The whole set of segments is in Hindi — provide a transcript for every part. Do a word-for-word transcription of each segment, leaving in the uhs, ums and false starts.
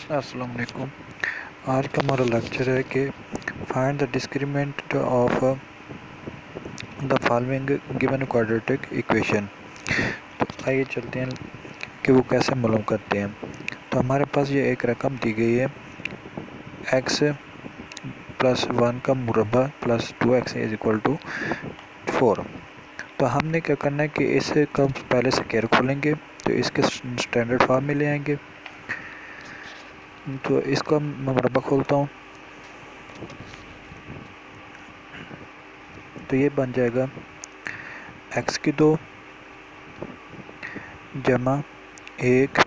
अस्सलाम वालेकुम। आज का हमारा लेक्चर है कि find the discriminant of the following given quadratic equation. तो आइए चलते हैं कि वो कैसे मालूम करते हैं। तो हमारे पास ये एक रकम दी गई है x प्लस वन का मुरबा plus two x is equal to four. तो हमने क्या करना है कि इसे कब पहले स्क्वायर खोलेंगे तो इसके स्टैंडर्ड फॉर्म में ले आएंगे। तो इसका मैं मुरबा खोलता हूँ तो ये बन जाएगा x की दो जमा एक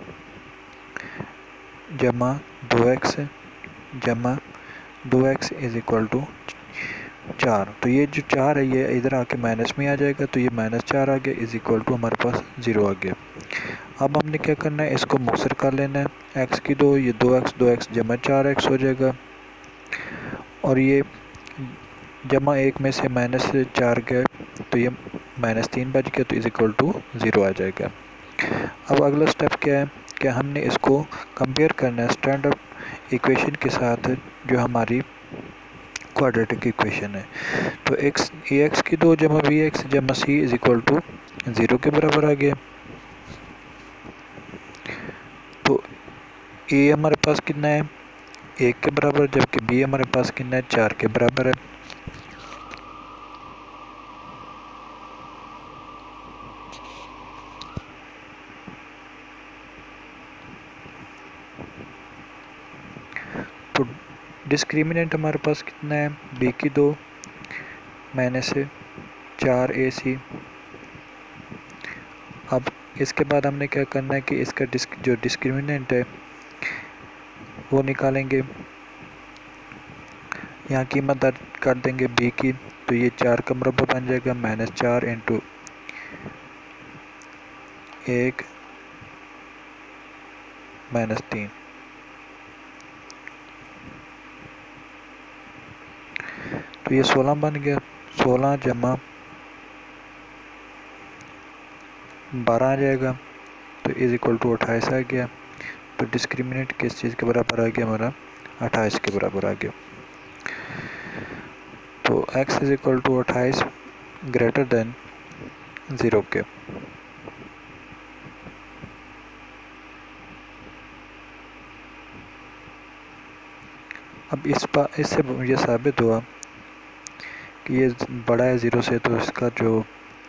जमा दो एक्स जमा दो एक्स इज इक्वल टू चार। तो ये जो चार है ये इधर आके माइनस में आ जाएगा, तो ये माइनस चार आ गया इज इक्वल टू हमारे पास ज़ीरो आ गया। अब हमने क्या करना है, इसको मुक्सर कर लेना है। एक्स की दो ये दो एक्स दो एक्स जमा चार एक्स हो जाएगा, और ये जमा एक में से माइनस चार गया तो ये माइनस तीन बच गया, तो इज इक्वल टू ज़ीरो आ जाएगा। अब अगला स्टेप क्या है कि हमने इसको कंपेयर करना है स्टैंडर्ड इक्वेशन के साथ जो हमारी क्वाड्रेटिक इक्वेशन है। तो एक्स ए एक्स की दो जमा बी एक्स जमा c is equal to zero के बराबर आ गया। तो ए हमारे पास कितना है, एक के बराबर, जबकि बी हमारे पास कितना है, चार के बराबर है। तो डिस्क्रिमिनेंट हमारे पास कितना है, बी की दो माइनस चार ए सी। अब इसके बाद हमने क्या करना है कि इसका डिस्क जो डिस्क्रिमिनेंट है वो निकालेंगे। यहाँ कीमत दर्ज कर देंगे बी की, तो ये चार का मुरब्बा बन जाएगा माइनस चार इंटू एक माइनस तीन। तो ये सोलह बन गया, सोलह जमा बारह आ जाएगा, तो इज इक्वल टू अट्ठाईस आ गया। तो डिस्क्रिमिनेंट किस चीज़ के बराबर आ गया, हमारा अट्ठाईस के बराबर आ गया। तो x इज इक्वल टू अट्ठाईस ग्रेटर देन ज़ीरो के। अब इस पा इससे ये साबित हुआ कि ये बड़ा है ज़ीरो से, तो इसका जो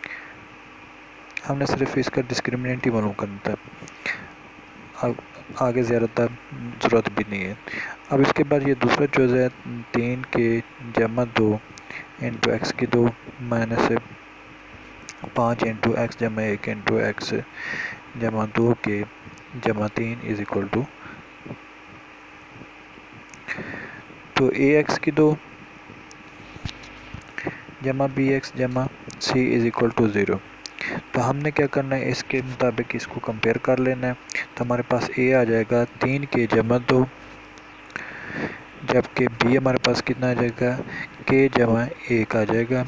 हमने सिर्फ इसका डिस्क्रिमिनेंट ही मालूम करना था, अब आगे ज़्यादातर ज़रूरत भी नहीं है। अब इसके बाद ये दूसरा चीज़ है तीन के जमा दो इंटू एक्स की दो माइनस पाँच इंटू एक्स जमा एक इंटू एक्स जमा दो के जमा तीन इज इक्वल टू। तो ए एक्स की दो जमा बी एक्स जमा c is equal to zero. तो हमने क्या करना है, इसके मुताबिक इसको कंपेयर कर लेना है। तो हमारे पास ए आ जाएगा तीन के जमा दो, जबकि बी हमारे पास कितना आ जाएगा, के जमा एक आ जाएगा।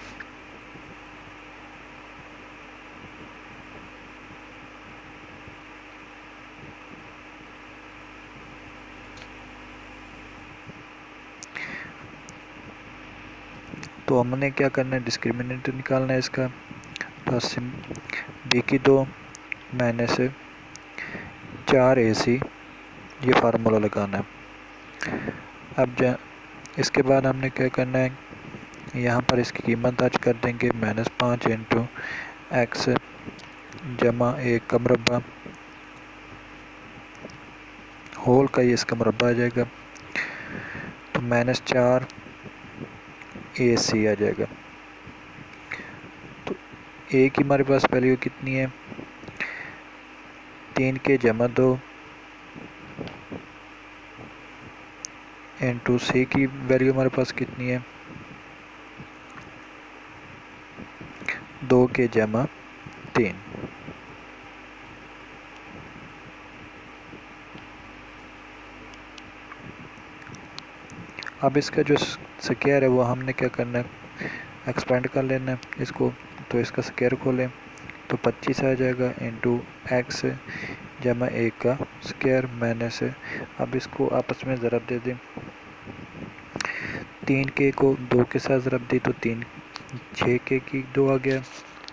तो हमने क्या करना है, डिस्क्रिमिनेंट निकालना है इसका। तो बी की दो माइनस चार ए सी ये फार्मूला लगाना है। अब जा इसके बाद हमने क्या करना है, यहाँ पर इसकी कीमत दर्ज कर देंगे माइनस पाँच इंटू एक्स जमा एक का मुरब्बा होल का ये इसका मुरब्बा आ जाएगा, तो माइनस चार ए सी आ जाएगा। तो ए की हमारे पास वैल्यू कितनी है, तीन के जमा दो इंटू सी की वैल्यू हमारे पास कितनी है, दो के जमा तीन। अब इसका जो स्क्वायर है वो हमने क्या करना है, एक्सपेंड कर लेना है इसको। तो इसका स्क्वायर खोलें तो पच्चीस आ जाएगा इंटू एक्स जमा एक का स्क्वायर माइनस है, अब इसको आपस में ज़रब दे दें। तीन के को दो के साथ ज़रब दी तो तीन छः के की दो आ गया।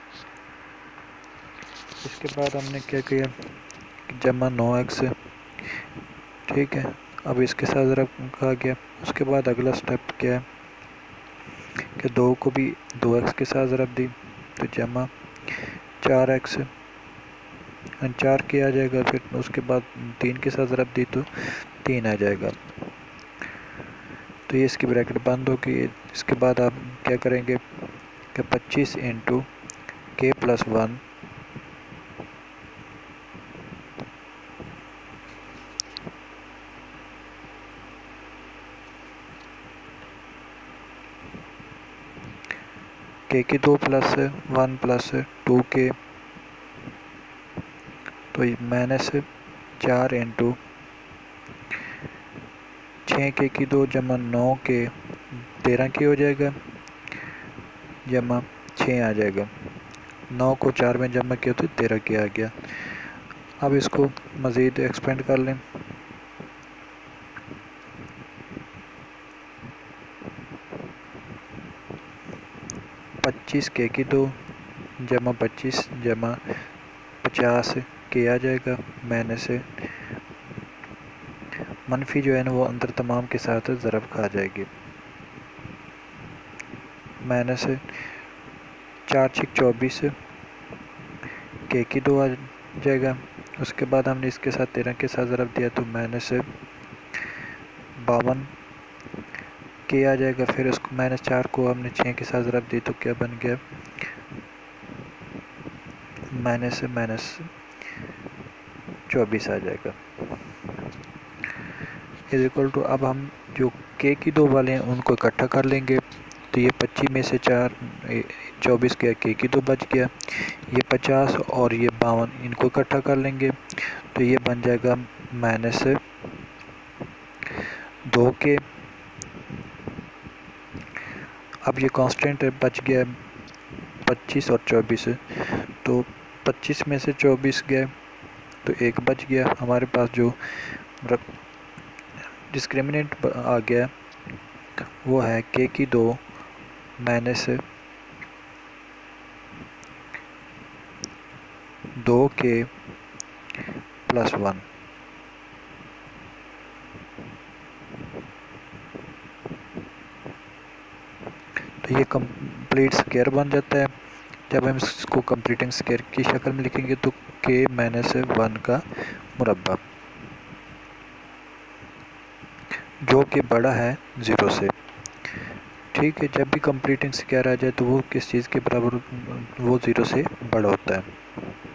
इसके बाद हमने क्या किया, जमा नौ एक्स, ठीक है, अब इसके साथ ज़रब कहा गया। उसके बाद अगला स्टेप क्या है कि दो को भी दो एक्स के साथ ज़रब दी तो जमा चार एक्स, चार के आ जाएगा। फिर उसके बाद तीन के साथ ज़रब दी तो तीन आ जाएगा। तो ये इसकी ब्रैकेट बंद होगी। इसके बाद आप क्या करेंगे कि पच्चीस इंटू के प्लस वन के की दो प्लस वन प्लस टू के, तो माइनस चार इंटू छः के की दो जमा नौ के तेरह के हो जाएगा, जमा छः आ जाएगा। नौ को चार में जमा किया तो तेरह के आ गया। अब इसको मज़ीद एक्सपेंड कर लें। पच्चीस के की दो जमा पच्चीस जमा पचास के आ जाएगा, माइनस मनफी जो है ना वो अंदर तमाम के साथ ज़रब खा जाएगी। माइनस चार छिक चौबीस के की दो आ जाएगा। उसके बाद हमने इसके साथ तेरह के साथ ज़रब दिया तो माइनस बावन के आ जाएगा। फिर उसको माइनस चार को हमने छः के साथ ज़रब दी तो क्या बन गया, माइनस माइनस चौबीस आ जाएगा इज इक्वल टू। अब हम जो के की दो वाले हैं उनको इकट्ठा कर लेंगे तो ये पच्चीस में से चार चौबीस गया, के की दो बच गया। ये पचास और ये बावन इनको इकट्ठा कर लेंगे तो ये बन जाएगा माइनस दो के। अब ये कांस्टेंट बच गया पच्चीस और चौबीस, तो पच्चीस में से चौबीस गए तो एक बच गया। हमारे पास जो डिस्क्रिमिनेंट आ गया वो है के की दो माइनस दो के प्लस वन। तो ये कंप्लीट स्क्वायर बन जाता है। जब हम इसको कंप्लीटिंग स्क्वायर की शक्ल में लिखेंगे तो के माइनस वन का मुरब्बा, जो कि बड़ा है ज़ीरो से, ठीक है। जब भी कंप्लीटिंग स्क्वायर आ जाए तो वो किस चीज़ के बराबर, वो ज़ीरो से बड़ा होता है।